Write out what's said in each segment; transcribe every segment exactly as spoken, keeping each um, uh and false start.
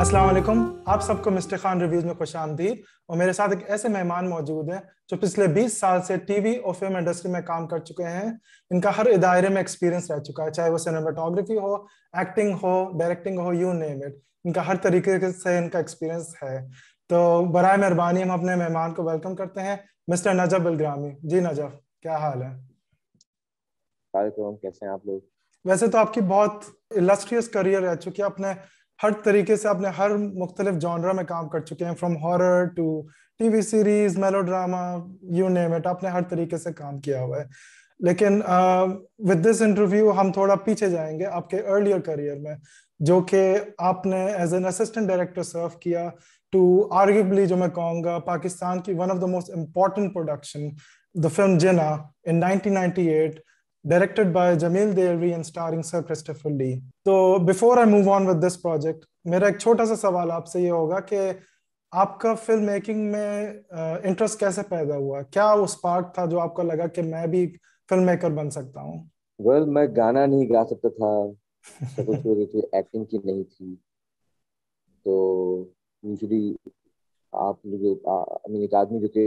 अस्सलाम वालेकुम। आप सबको मिस्टर खान रिव्यूज में खुश आमदीद। और मेरे साथ एक ऐसे मेहमान मौजूद हैं जो पिछले बीस साल से टीवी और फिल्म इंडस्ट्री में काम कर चुके हैं। इनका हर दायरे में एक्सपीरियंस रह चुका है, चाहे वो सिनेमाटोग्राफी हो, एक्टिंग हो, डायरेक्टिंग हो, यू नेम इट। इनका हर तरीके से इनका एक्सपीरियंस है। तो बराए मेहरबानी हम अपने मेहमान को वेलकम करते हैं, मिस्टर नजफ बिलग्रामी। जी नजफ, क्या हाल है? कार्यक्रम कैसे हैं आप लोग। वैसे तो आपकी बहुत इलस्ट्रियस करियर रह चुकी है। अपने हर तरीके से अपने हर मुख्तलिफ जॉनरा में काम कर चुके हैं, from horror to TV series, melodrama, you name it. आपने हर तरीके से काम किया हुआ है। लेकिन विद दिस इंटरव्यू हम थोड़ा पीछे जाएंगे आपके अर्लियर करियर में, जो कि आपने as an assistant director serve किया टू आर्ग्यूबली, जो मैं कहूँगा, पाकिस्तान की one of the most important production, the film Jinnah in nineteen ninety eight, directed by Jamil Devi and starring Sir Christopher Lee. तो before I move on with this project, मेरा एक छोटा सा सवाल आपसे ये होगा कि आपका फिल्म मेकिंग में इंटरेस्ट कैसे पैदा हुआ? क्या वो स्पार्क था जो आपको लगा कि मैं भी फिल्म मेकर बन सकता हूँ? वेल well, मैं गाना नहीं गा सकता था। शक्ल सूरत थी, एक्टिंग की नहीं थी। तो यूजुअली आप लोग आई मीन एक आदमी जो कि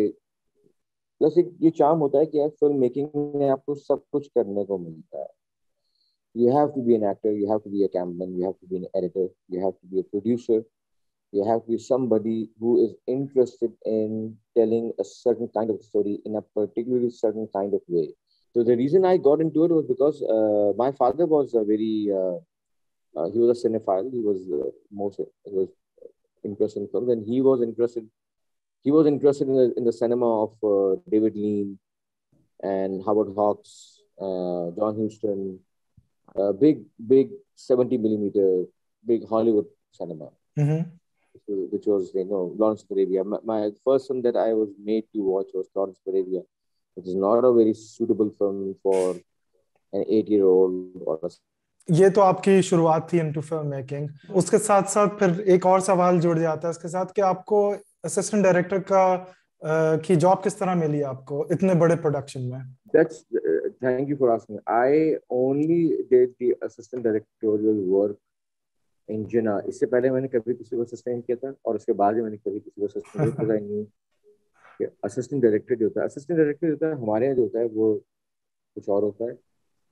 प्लस एक ये चार्म होता है कि यार फिल्म मेकिंग में आपको सब कुछ करने को मिलता है। You have to be an actor, you have to be a cameraman, you have to be an editor, you have to be a producer, you have to be somebody who is interested in telling a certain kind of story in a particularly certain kind of way. So the reason I got into it was because uh, my father was a very uh, uh, he was a cinephile. He was uh, most he was interested in films, and he was interested he was interested in the, in the cinema of uh, David Lean and Howard Hawks, uh, John Huston, uh, big big seventy millimeter big Hollywood cinema. Mm-hmm. Which was, you know, Lawrence of Arabia. My, my first film that I was made to watch was Lawrence of Arabia, which is not a very suitable film for an eight-year-old or a... ये तो आपकी शुरुआत थी into film making. उसके साथ साथ फिर एक और सवाल जुड़ जाता है इसके साथ कि आपको असिस्टेंट डायरेक्टर का uh, की जॉब किस तरह मिली आपको इतने बड़े प्रोडक्शन में? That's uh, thank you for asking. I only did the assistant directorial work in Jinnah. इससे पहले मैंने कभी किसी को असिस्टेंट किया था और उसके बाद ही मैंने कभी किसी को असिस्टेंट किया, because I knew assistant director जो होता है असिस्टेंट डायरेक्टर जो होता है हमारे यहाँ जो होता है वो कुछ और होता है।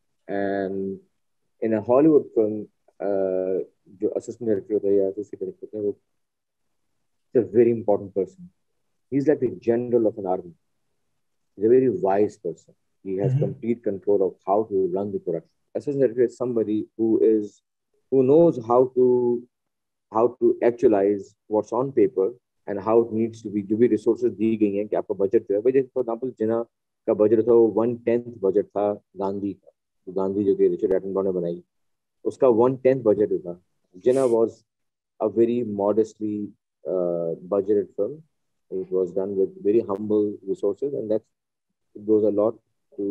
And in a Hollywood film जो असिस्टेंट डायरेक्टर होता है या एसोसिएट डायरेक्टर होता है वो is a very important person. He is like the general of an army. He's a very wise person. He has Mm-hmm. complete control of how to run the production. Assistant director is somebody who is who knows how to how to actualize what's on paper and how it needs to be, जो भी resources दी गई हैं कि आपका budget जो है, जैसे for example जिना का बजट था वो वन टेंथ बजट था गांधी का, तो गांधी जो कि रिचर्ड एटनबरो ने बनाई उसका वन टेंथ बजट था। जिना was a very modestly uh, budgeted film. It was done with very humble resources, and that's it goes a lot to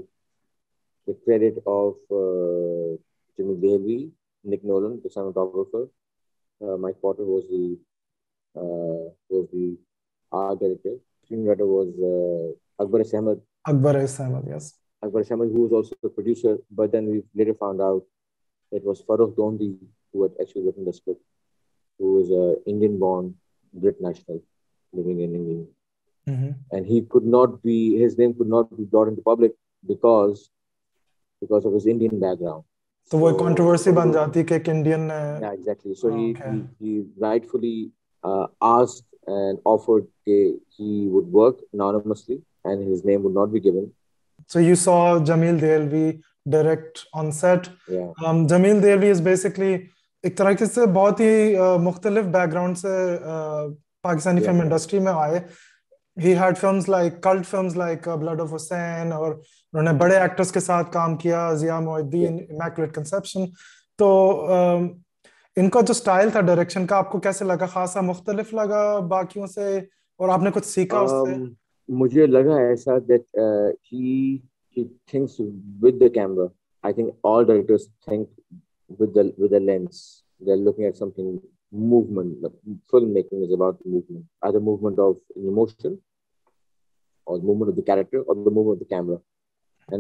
the credit of uh, Jimmy Davey, Nick Nolan, the cinematographer. Uh, Mike Potter was the uh, was the art director. Screenwriter was uh, Akbar S. Ahmed. Akbar S. Ahmed, yes. Akbar S. Ahmed, who was also the producer, but then we later found out it was Farrokh Dondi who had actually written the script, who was an Indian-born Brit national living in England. Mm-hmm. And he could not be, his name could not be brought into public because because of his Indian background. तो वो controversy बन जाती है कि एक Indian. Yeah, exactly. So he Okay. he, he rightfully uh, asked and offered that he would work anonymously and his name would not be given. So you saw Jamil Delvi direct on set. Yeah. Um, Jamil Delvi is basically एक तरीके से बहुत ही uh, मुख्तलिफ background से uh, Pakistani Yeah. Film industry में आए। He had films like cult films like uh, Blood of Hussain, और उन्होंने बड़े एक्टर्स के साथ काम किया, जिया मोहिद्दीन, इमैकुलेट कंसेप्शन। तो um, इनका जो स्टाइल था डायरेक्शन का, आपको कैसे लगा? खासा मुख्तलिफ लगा बाकियों से, और आपने कुछ सीखा उससे? Um, मुझे लगा ऐसा that uh, he he thinks with the camera. I think all directors think with the with the lens. They're looking at something movement. Filmmaking is about movement, either movement of emotion, or the movement of the character, or the movement of the camera. And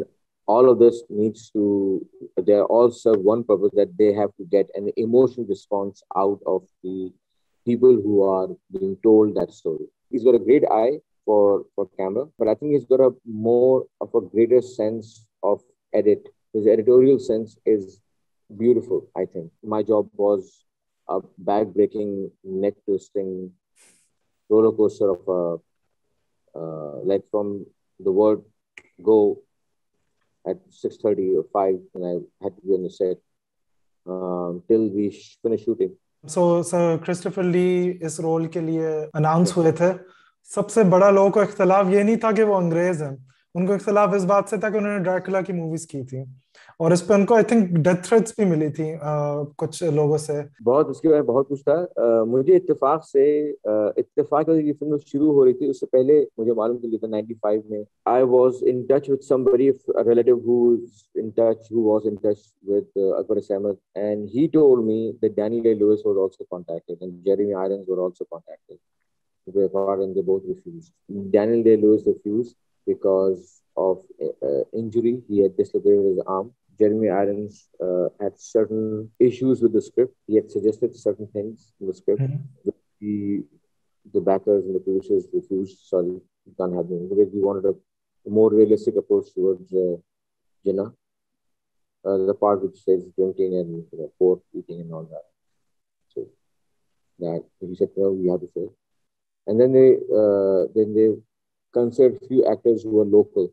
all of this needs to, they all serve one purpose, that they have to get an emotional response out of the people who are being told that story. He's got a great eye for, for camera, but I think he's got a more of a greater sense of edit. His editorial sense is beautiful, I think. My job was a back-breaking, neck-twisting roller coaster of a, uh, like from the word go at six thirty or five, and I had to be on the set um, till we sh- finish shooting. So, sir Christopher Lee इस role के लिए announce हुए थे. सबसे बड़ा लोगों को इख्तलाफ ये नहीं था कि वो अंग्रेज हैं, उनको इख्तलाफ इस बात से था कि उन्होंने ड्रैकुला की मूवीज की थी, और इस पे उनको आई थिंक डेथ थ्रेट्स भी मिली थी आ, कुछ लोगों से. बहुत उसके बारे में बहुत कुछ था. आ, मुझे इत्तेफाक से आ, इत्तेफाक ये फिल्म शुरू हो रही थी उससे पहले मुझे मालूम चली था नाइंटी फाइव में. I was in touch with somebody, a relative who's in touch who was in touch with uh, Akbar Ahmed, and he told me that Daniel Day-Lewis was also contacted and Jeremy Irons were also contacted to be a part, and they both refused. Daniel Day-Lewis refused because of uh, injury. He had dislocated his arm. Jeremy Irons uh, had certain issues with the script. He had suggested certain things in the script. Mm-hmm. The, the backers and the producers refused. Sorry, you can't have them. Because we wanted a, a more realistic approach towards uh, Jinnah. Uh, the part which says drinking and you know, pork eating and all that. So that he said, no, we have to say. And then they uh, then they considered few actors who were local,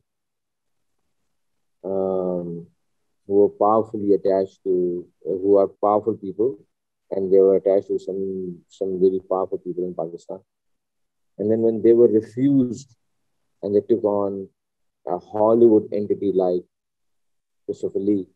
um, who were powerfully attached to, uh, who are powerful people, and they were attached to some some really powerful people in Pakistan. And then when they were refused, and they took on a Hollywood entity like Christopher Lee,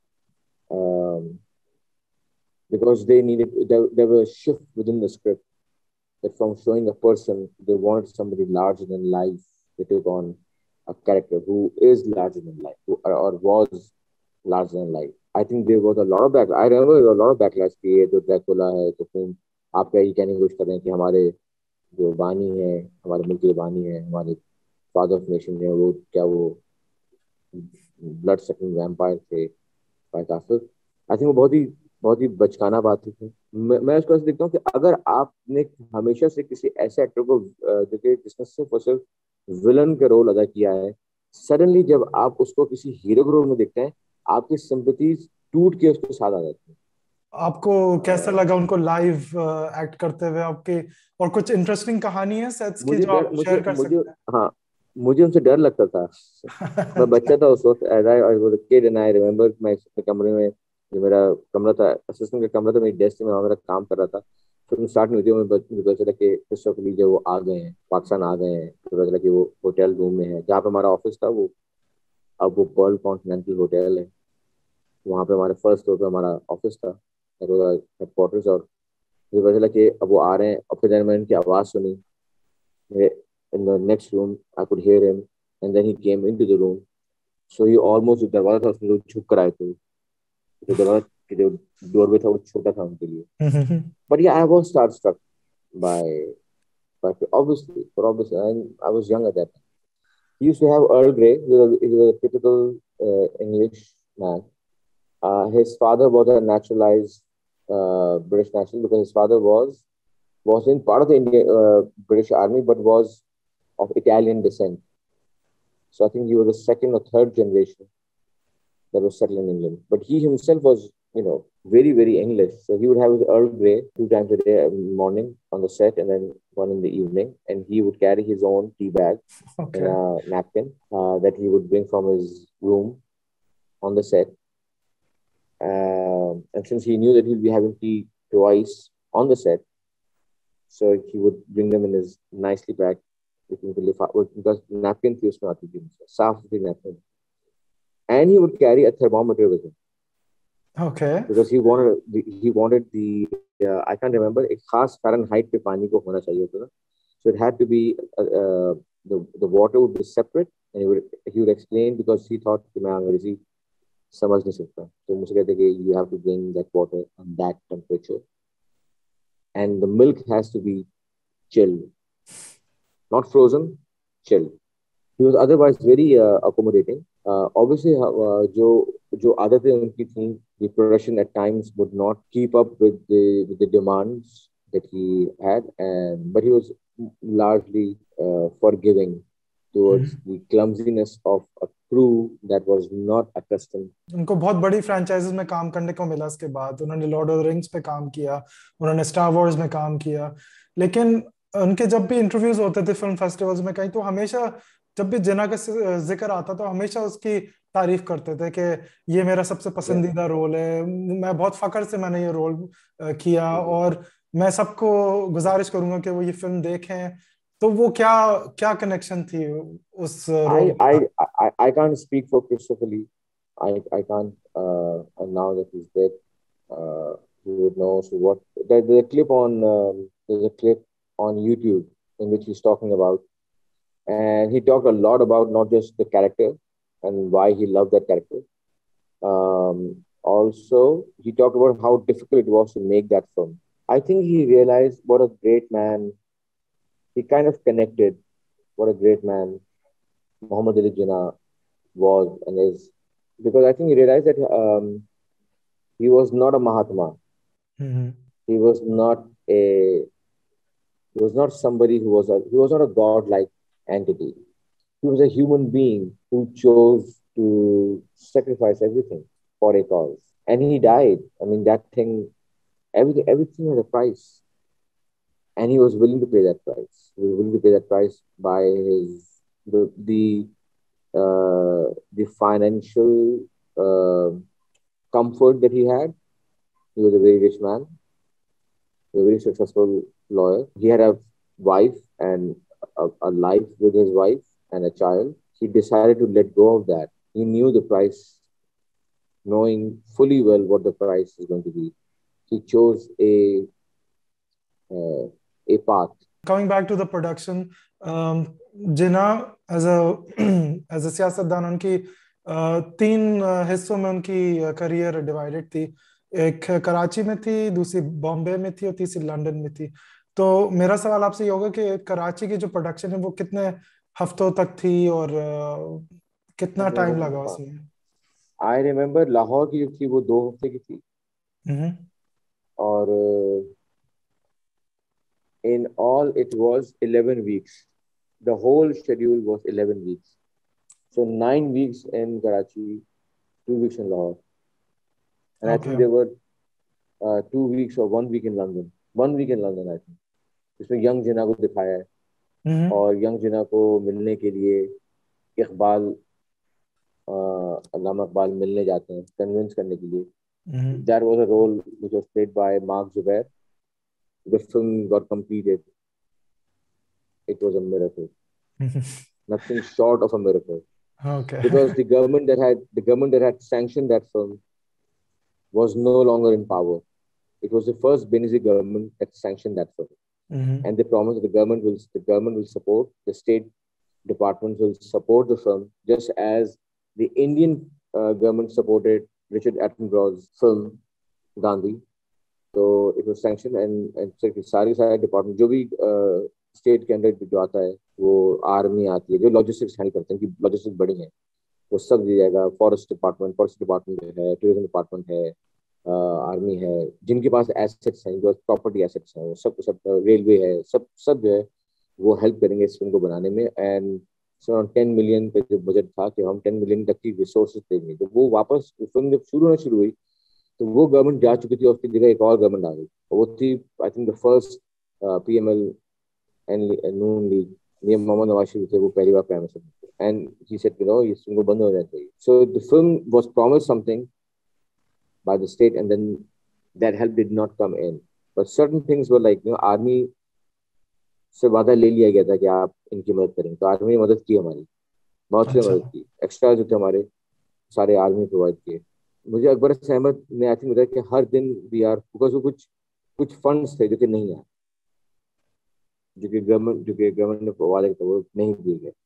um, because they needed, there, there was a shift within the script. That from showing a person, they wanted somebody larger than life. They took on a character who is larger than life, who, or, or was larger than life. I think there was a lot of backlash. I remember there was a lot of backlash कि ये तो Dracula है, तो फिर आप क्या ये कहने की कोशिश कर रहे हैं कि हमारे जो बानी है, हमारे मुल्क के बानी है, हमारे फादर ऑफ नेशन है, वो क्या वो ब्लड सकिंग वैम्पायर थे, काफिर. आई थिंक वो बहुत ही बहुत ही बचकाना बात थी. मैं, मैं उसको ऐसे देखता हूँ कि अगर आपने हमेशा से किसी ऐसे एक्टर को देखिए जिसने सिर्फ और सिर्फ विलन का रोल अदा किया है, सडनली जब आप उसको किसी हीरो के रोल में देखते हैं, आपकी सिंपैथीज टूट के उसके साथ आ जाती है. आपको कैसा लगा उनको लाइव एक्ट करते हुए आपके, और कुछ इंटरेस्टिंग कहानी है सेट्स की जो आप शेयर कर मुझे, सकते हैं? हाँ, मुझे उनसे डर लगता था. मैं बच्चा था उस वक्त. As I was a kid and I remember मैं कमरे में, जो मेरा कमरा था, असिस्टेंट का कमरा था, मेरी डेस्क में मेरा काम कर रहा था. फिल्म स्टार्ट नहीं हुई थी, मुझे पता चला कि क्रिस्टोफर ली जो वो आ गए हैं, पाकिस्तान आ गए हैं. फिर पता चला कि वो होटल रूम में है जहाँ पे हमारा ऑफिस था. वो अब वो वर्ल्ड कॉन्टिनेंटल होटल है. वहाँ पे हमारे फर्स्ट फ्लोर पे हमारा ऑफिस था, हेडक्वार्टर्स. और मुझे पता चला कि अब वो आ रहे हैं. और फिर मैंने उनकी आवाज़ सुनी in the next room. I could hear him, and then he came into the room. So he almost, दरवाजा था उसमें झुक कर आए थे. तो दरवाजा के जो डोरवे था वो छोटा था उनके लिए. But yeah, I was starstruck by, by obviously, for obviously, and I was young at that time. He used to have Earl Grey. He was a, he was a typical uh, English man. Uh, his father was a naturalized uh, British national, because his father was was in part of the Indian uh, British Army, but was of Italian descent. So I think he was the second or third generation that was settled in England. But he himself was, you know, very, very English. So he would have his Earl Grey two times a day, morning on the set, and then one in the evening. And he would carry his own tea bag okay. and a napkin uh, that he would bring from his room on the set. Uh, and since he knew that he'd be having tea twice on the set, so he would bring them in his nicely packed, because napkin थी उसमें आती थी, साफ सुथरी napkin. And he would carry a thermometer with him. Okay. Because he wanted he wanted the uh, I can't remember, एक खास Fahrenheit पे पानी को होना चाहिए था. So it had to be uh, uh, the the water would be separate, and he would he would explain, because he thought कि मैं अंग्रेजी समझ नहीं सकता. तो मुझे कहते कि you have to bring that water on that temperature, and the milk has to be chilled, not frozen, chilled. He was otherwise very uh, accommodating. uh, obviously uh, जो जो आदतें उनकी थी, the production at times would not keep up with the with the demands that he had, and but he was largely uh, forgiving towards the clumsiness of a crew that was not accustomed. उनको बहुत बड़ी franchises में काम करने को मिला इसके बाद। उन्होंने लॉर्ड ऑफ द रिंग्स पे काम किया, उन्होंने स्टार वॉर्स में काम किया, लेकिन उनके जब भी इंटरव्यूज होते थे फिल्म फेस्टिवल्स में कहीं, तो हमेशा जब भी जिन्ना का जिक्र आता तो हमेशा उसकी तारीफ करते थे कि ये मेरा सबसे Yeah. पसंदीदा रोल है, मैं बहुत फख्र से मैंने ये रोल किया, और मैं सबको गुजारिश करूंगा कि वो ये फिल्म देखें। तो वो क्या क्या कनेक्शन थी उस रोल I, के I, साथ? I, I can't speak for Christopher Lee. I, I can't, uh, and now that he's dead, uh, he would know. So what, there, there's a clip on, um, there's a clip on YouTube in which he's talking about, and he talked a lot about not just the character and why he loved that character. Um, also, he talked about how difficult it was to make that film. I think he realized what a great man, he kind of connected what a great man Muhammad Ali Jinnah was and is, because I think he realized that um, he was not a Mahatma. Hmm. He was not a he was not somebody who was a he was not a godlike entity. He was a human being who chose to sacrifice everything for a cause. And he died. I mean that thing everything everything has a price. And he was willing to pay that price. He was willing to pay that price by his the the uh, the financial uh, comfort that he had. He was a very rich man, a very successful lawyer. He had a wife and a, a life with his wife and a child. He decided to let go of that. He knew the price, knowing fully well what the price is going to be. He chose a uh, a path. Coming back to the production, um, Jinnah as a as a सियासतदान, उनकी uh, तीन uh, हिस्सों में उनकी career divided थी। एक कराची में थी, दूसरी बॉम्बे में थी, और तीसरी लंदन में थी। तो मेरा सवाल आपसे ये होगा कि कराची की जो प्रोडक्शन है वो कितने हफ्तों तक थी, और uh, कितना टाइम लगा उसमें? आई रिमेम्बर लाहौर की जो थी वो दो हफ्ते की थी, हम्म। और in all it was eleven weeks. The whole schedule was eleven weeks. So nine weeks in Karachi, two weeks in Lahore. And I think Okay. there were uh, two weeks or one week in London. One week in London, I think. इसमें young Jinnah को दिखाया है, हम्म। और young Jinnah को मिलने के लिए इकबाल अल्लामा इकबाल मिलने जाते हैं कन्विंस करने के लिए. हम्म। That was a role which was played by Mark Zubair. The film got completed. It was a miracle. Nothing short of a miracle. Okay. Because the government that had the government that had sanctioned that film was no longer in power. It was the first Benazir government that sanctioned that film, hmm. and they promised that the government will the government will support, the state departments will support the film, just as the Indian uh, government supported Richard Attenborough's film Gandhi. So it was sanctioned, and and सारी सारे department जो भी state के अंदर जो आता है वो आर्मी आती है जो लॉजिस्टिक्स हैंडल करते हैं कि लॉजिस्टिक्स बड़ी है वो सब दिया जाएगा. फॉरेस्ट डिपार्टमेंट फॉरेस्ट डिपार्टमेंट है, टूरिज्म डिपार्टमेंट है, आर्मी है, जिनके पास एसेट्स हैं, जो प्रॉपर्टी एसेट्स हैं, वो सब सब रेलवे है, सब सब जो है वो हेल्प करेंगे इस फिल्म को बनाने में. एंड सो टेन मिलियन का जो बजट था कि हम टेन मिलियन तक की रिसोर्सेज देंगे. तो वो वापस फिल्म जब शुरू होना शुरू हुई तो वो गवर्नमेंट जा चुकी थी और उसकी जगह एक और गवर्नमेंट आ गई. वो थी I think the first P M L and Noon league. ये मोहम्मद नवाज शरीफ थे, वो पहली बार prime minister. And he said you know ये फिल्म को बंद हो जाना चाहिए. So the film was promised something by the state, and then that help did not come in. But certain things were like, you know, army से वादा ले लिया गया था कि आप इनकी मदद करेंगे. तो आर्मी ने मदद की हमारी, बहुत सी अच्छा। मदद की. एक्स्ट्रा जो थे हमारे सारे आर्मी प्रोवाइड किए. मुझे अकबर अहमद ने आई थिंक बताया कि हर दिन वी आर बिकॉज वो कुछ कुछ फंड्स थे जो कि नहीं आए, जो कि गवर्नमेंट जो कि गवर्नमेंट ने वाले थे वो नहीं दिए गए.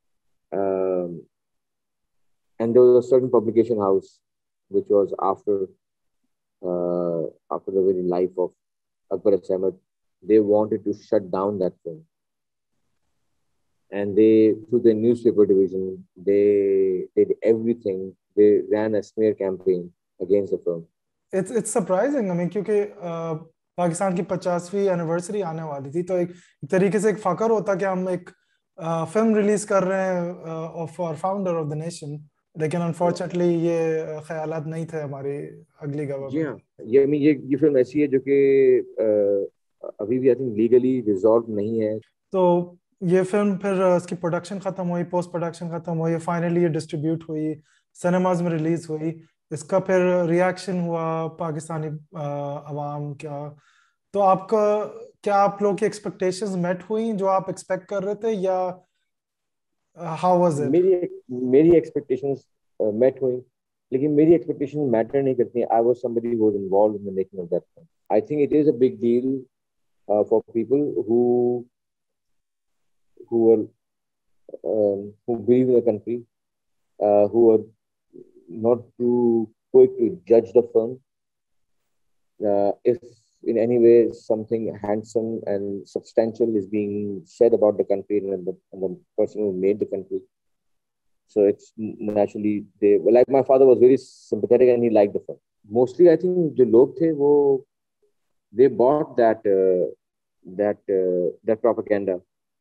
And there was a certain publication house which was after uh, after the very life of Akbar Ahmed, they wanted to shut down that film. and they, through their newspaper division, they did everything. They ran a smear campaign against the film. It's it's surprising हमें, क्योंकि uh, Pakistan की पचासवीं anniversary आने वाली थी, तो एक, एक तरीके से एक फकर होता कि हम एक फिल्म रिलीज कर रहे हैं for founder of the nation, लेकिन अनफॉर्चुनेटली ये uh, ख्यालात नहीं थे हमारी अगली जी गवर्नमेंट। हाँ, ये मैं ये ये फिल्म ऐसी है जो कि अभी भी आई थिंक लीगली रिजॉल्व नहीं है। तो ये फिल्म फिर uh, इसकी प्रोडक्शन खत्म हुई, पोस्ट प्रोडक्शन खत्म हुई, फाइनली ये डिस्ट्रीब्यूट हुई, सिनेमाज में रिलीज हुई। इसका फिर रिएक्शन हुआ पाकिस्तानी अवाम क्या, तो आपका क्या आप लोग की एक्सपेक्टेशंस मेट हुई जो आप एक्सपेक्ट कर रहे थे, या हाउ वाज इट? मेरी मेरी एक्सपेक्टेशंस मेट हुई, लेकिन मेरी एक्सपेक्टेशन मैटर नहीं करती। I was somebody who was involved in the making of that film. I think it is a big deal for people who who were um, who believe in the country, uh, who are not too quick to judge the film. Uh, if in any way something handsome and substantial is being said about the country and the, and the person who made the country, so it's naturally they like my father was very sympathetic and he liked the film. Mostly, I think the log the wo they bought that uh, that uh, that propaganda.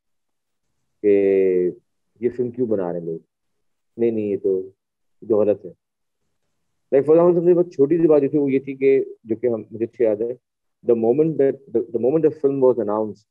कि ये film क्यों बना रहे हैं लोग, नहीं नहीं ये तो ये तो गलत है। लाइक फॉर एग्जाम्पल सबसे बहुत छोटी सी बात जो थी वो ये थी कि जो कि हम मुझे अच्छी याद है, the moment that the moment the film was announced,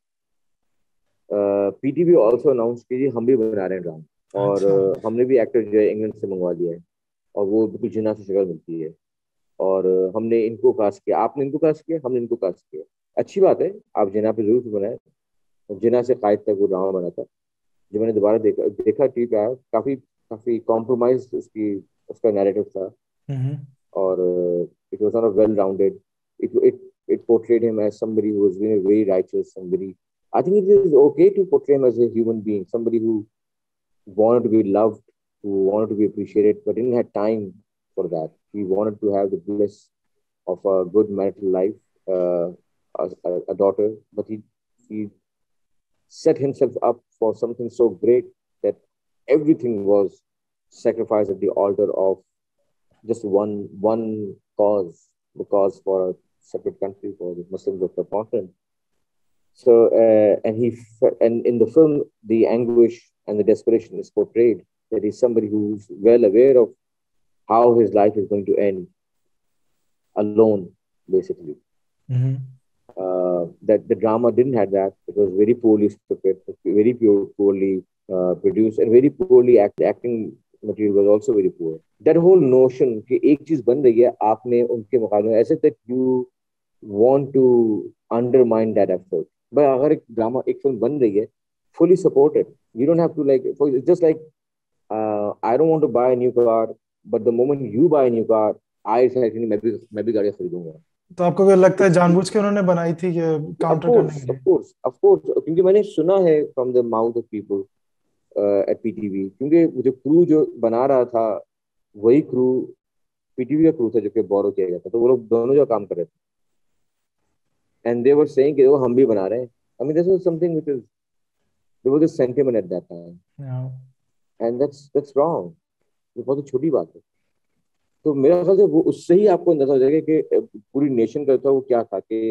PTV also announce कि हम भी बना रहे हैं ड्रामा, और अच्छा। uh, हमने भी एक्टर जो है इंग्लैंड से मंगवा लिया है, और वो बिल्कुल जिन्ना से शक्ल मिलती है, और uh, हमने इनको कास्ट किया, आपने इनको कास्ट किया, हमने इनको कास्ट किया। अच्छी बात है, आप जिन्ना पे जरूर बनाए, जिन्ना से कायद तक वो ड्रामा बना था। जो मैंने दोबारा देखा देखा ठीक है, काफी काफी कॉम्प्रोमाइज उसकी उसका नैरेटिव था, और it was not a well rounded. It it it portrayed him as somebody who was being very righteous, somebody I think it is okay to portray him as a human being, somebody who wanted to be loved, who wanted to be appreciated, but didn't have time for that. He wanted to have the bliss of a good marital life, uh, a, a daughter, but he he set himself up for something so great that everything was sacrificed at the altar of just one one cause, the cause for a separate country for the Muslims of the continent. So, uh, and he and in the film, the anguish and the desperation is portrayed. That he's somebody who's well aware of how his life is going to end, alone, basically. Mm-hmm. Uh, that the drama didn't have that. It was very poorly scripted, very pure, poorly uh, produced, and very poorly act, acting material was also very poor. That whole notion कि एक चीज बन रही है आपने उनके मुकाबले में, ऐसे that you want to undermine that effort. But अगर एक ड्रामा एक फिल्म बन रही है, fully support it. You don't have to like, for it's just like uh, I don't want to buy a new car, but the moment you buy a new car, I decide कि मैं भी मैं भी गाड़ी खरीदूंगा। तो आपको क्या लगता है जानबूझ के उन्होंने बनाई थी ये Of काउंटर करने course, के of लिए? course, of course, क्योंकि मैंने सुना है from the mouth of people uh, at P T V, क्योंकि जो क्रू जो बना रहा था वही क्रू पीटीवी का क्रू था जो कि बोरो किया गया था, तो वो लोग दोनों जो काम कर रहे थे, and they were saying कि वो हम भी बना रहे हैं। I mean, this was something which is there was a sentiment at that time, Yeah. and that's that's wrong. ये बहुत ही छोटी बात है। तो मेरा ख्याल से वो उससे ही आपको अंदाजा हो जाएगा कि पूरी नेशन का था वो क्या था कि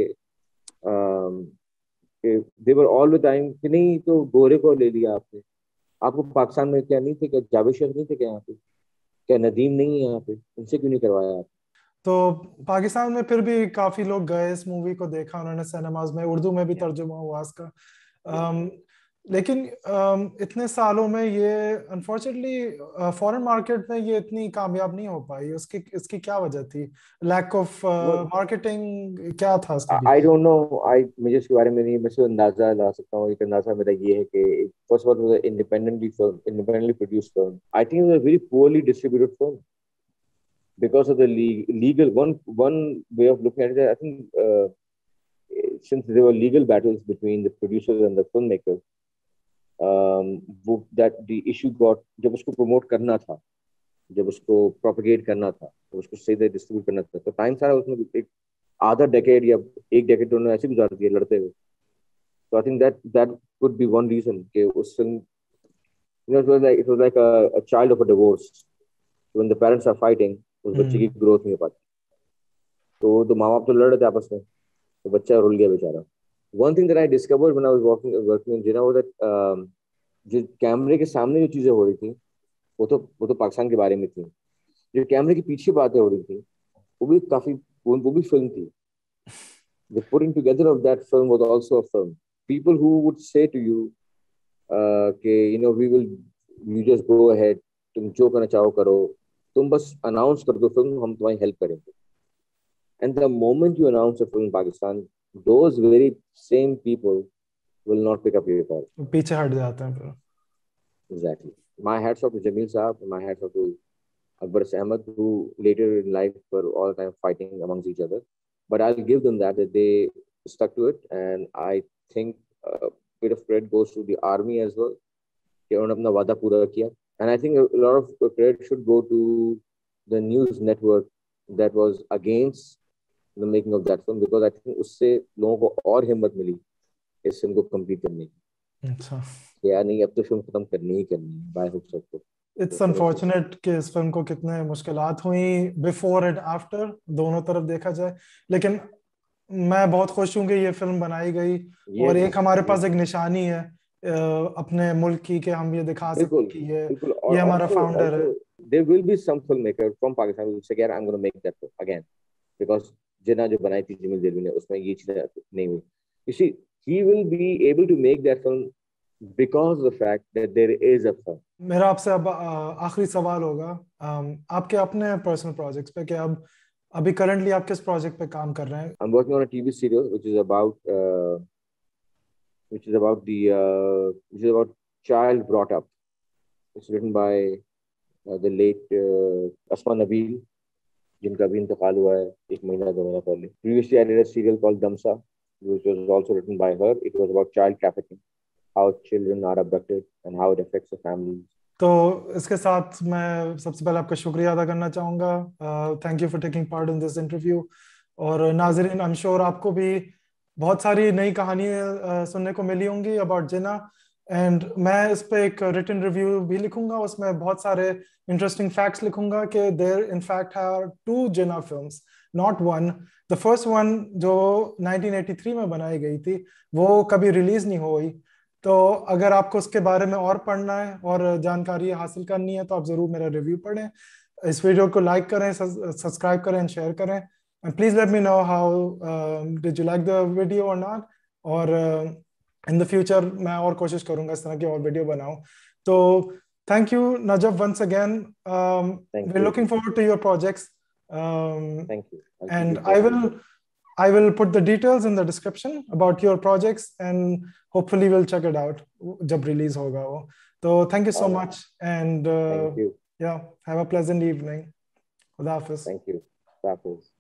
they were all the time कि नहीं तो गोरे को ले लिया आपने, आपको पाकिस्तान में क्या नहीं थे, क्या जावेद शेख नहीं थे क्या यहाँ पे, क्या नदीम नहीं है यहाँ पे, उनसे क्यों नहीं करवाया आप? तो पाकिस्तान में फिर भी काफी लोग गए, इस मूवी को देखा उन्होंने सिनेमाज में, उर्दू में भी तर्जुमा हुआ इसका। um, लेकिन um, इतने सालों में ये अनफॉर्चुनेटली फॉरेन मार्केट में ये इतनी कामयाब नहीं हो पाई, उसकी इसकी क्या वजह थी? लैक ऑफ मार्केटिंग क्या था इसके आई पीछे? डोंट नो, आई मुझे इसके बारे में नहीं, मैं सिर्फ अंदाजा ला सकता हूँ। एक अंदाजा मेरा ये है कि first of all independently film, independently produced film, I think it was a very poorly distributed film because of the le- legal one one way of looking at it. I think uh, since there were legal battles between the producers and the filmmakers, um, वो that the issue got, जब उसको promote करना था, जब उसको propagate करना था, जब उसको सही तरह distribute करना था, तो टाइम सारा उसमें एक आधा decade या एक decade उन्होंने ऐसे गुजार दिया लड़ते हुए। So I think that that could be one reason कि उस film You know, it was like it was like a, a child of a divorce. When the parents are fighting, उस बच्चे की ग्रोथ नहीं हो पाती. तो तो माँ बाप तो लड़ रहे थे आपस में, तो बच्चा रुल गया बेचारा. One thing that I discovered when I was working working in Jinnah was that um, जो कैमरे के सामने जो चीजें हो रही थी वो तो वो तो पाकिस्तान के बारे में थी. जो कैमरे के पीछे बातें हो रही थी वो भी काफी वो, वो भी फिल्म थी. The putting together of that film was also a film. People who would say to you, uh, कि you know we will you just go ahead, तुम जो करना चाहो करो, तुम बस अनाउंस कर दो फिल्म, हम तुम्हारी हेल्प करेंगे. And the moment you announce a film in Pakistan, those very same people will not pick up your call. पीछे हट जाते हैं फिर. Exactly. My hats off to Jamil Saab, and my hats off to Akbar Ahmed, who later in life were all time fighting amongst each other. But I'll give them that, that they stuck to it, and I think a bit of credit goes to the army as well. They उन्होंने अपना वादा पूरा किया. And I think a lot of credit should go to the news network that was against the making of that film, because I think उससे लोगों को और हिम्मत मिली इस फिल्म को कंप्लीट करने की. अच्छा. या नहीं, अब तो फिल्म खत्म करनी ही करनी है बाय हुक सबको. इट्स अनफॉर्चुनेट कि इस फिल्म को कितने मुश्किलात हुई बिफोर एंड आफ्टर, दोनों तरफ देखा जाए. लेकिन मैं बहुत खुश हूँ कि ये फिल्म बनाई गई. yes, और एक हमारे पास एक निशानी है अपने मुल्क की कि हम ये दिखा सकते कि ये ये हमारा फाउंडर है. There will be some filmmaker from Pakistan who will say, "I'm going to make that film again," because जिन्ना जो बनाई थी जमील देवी ने उसमें ये चीज़ नहीं हुई. You see, he will be able to make that film because of the fact that there is a film. मेरा आपसे अब आखिरी सवाल होगा आपके अपने पर्सनल प्रोजेक्ट्स पे कि अब अभी करंटली आप किस प्रोजेक्ट पे काम कर रहे हैं? I'm working on a T V serial which is about uh, which is about the uh, which is about child brought up. It's written by uh, the late uh, Asma Nabil, जिनका भी इंतकाल हुआ है एक महीना दो महीना पहले. Previously I did a serial called Damsa, which was also written by her. It was about child trafficking, how children are abducted and how it affects the families. तो इसके साथ मैं सबसे पहले आपका शुक्रिया अदा करना चाहूँगा. Thank you for taking part in this interview. और नाज़रीन, आई एम श्योर आपको भी बहुत सारी नई कहानियाँ सुनने को मिली होंगी अबाउट जिन्ना. एंड मैं इस पे एक रिटन रिव्यू भी लिखूंगा, उसमें बहुत सारे इंटरेस्टिंग फैक्ट्स लिखूंगा कि there in fact are two Jinnah films, not one. The first one जो नाइनटीन एटी थ्री में बनाई गई थी वो कभी रिलीज नहीं हुई. तो अगर आपको उसके बारे में और पढ़ना है और जानकारी हासिल करनी है तो आप जरूर मेरा रिव्यू पढ़ें. इस वीडियो को लाइक करें, सब्सक्राइब करें, शेयर करें. And please let me know how did you like the video और नॉट. और इन द फ्यूचर मैं और कोशिश करूंगा इस तरह की और वीडियो बनाऊं. तो thank you Najaf once again. um, we're looking forward to your projects. um, thank you. And I will I will put the details in the description about your projects and hopefully we'll check it out जब release होगा वो. So thank you so much and uh, thank you. Yeah, have a pleasant evening. Khuda Hafiz. Thank you. Khuda Hafiz.